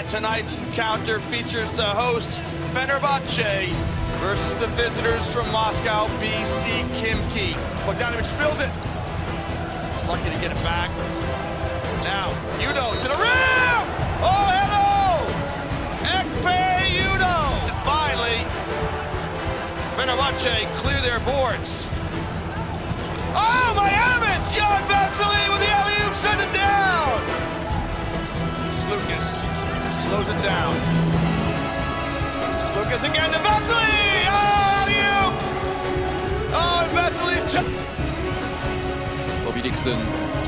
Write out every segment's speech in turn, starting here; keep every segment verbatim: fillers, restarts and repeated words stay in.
And tonight's encounter features the hosts Fenerbahce versus the visitors from Moscow, B C Khimki. Bogdanovic spills it. He's lucky to get it back. Now, Udo to the rim! Oh, hello! Ekpe Udo! And finally, Fenerbahce clear their boards. Oh, Miami! Jan Vesely with the alley-oop, send it down! Lucas slows it down. Lucas again to Vesely! Oh, alley-oop! Oh, and Vesely's just... Bobby Dixon.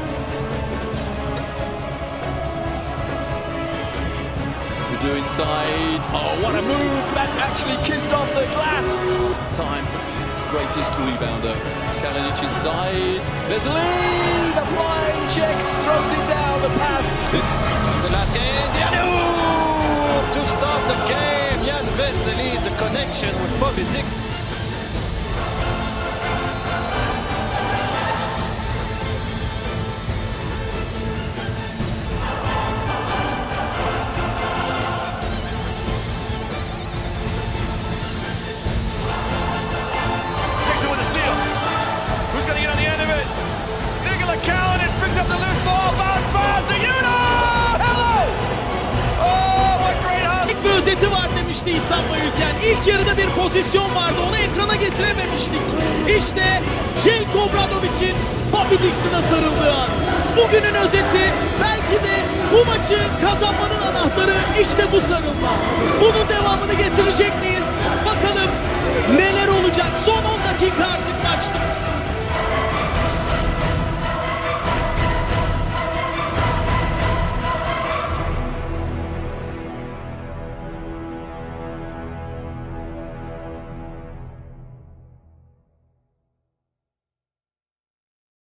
Udo inside. Oh, what a move! That actually kissed off the glass. Time. Greatest rebounder. Kalinic inside. Vesely! The flying check. Throws it down. The pass. The last game. Dianou! To start the game. Jan Vesely, the connection with Bobby Dixon. Özeti var demişti İhsan Bayülken. İlk yarıda bir pozisyon vardı, onu ekrana getirememiştik. İşte Željko Obradovic'in Bobby Dixon'a sarıldığı an. Bugünün özeti, belki de bu maçı kazanmanın anahtarı işte bu sarılma. Bunun devamını getirecek miyiz? Bakalım neler olacak son on dakika artık maçta.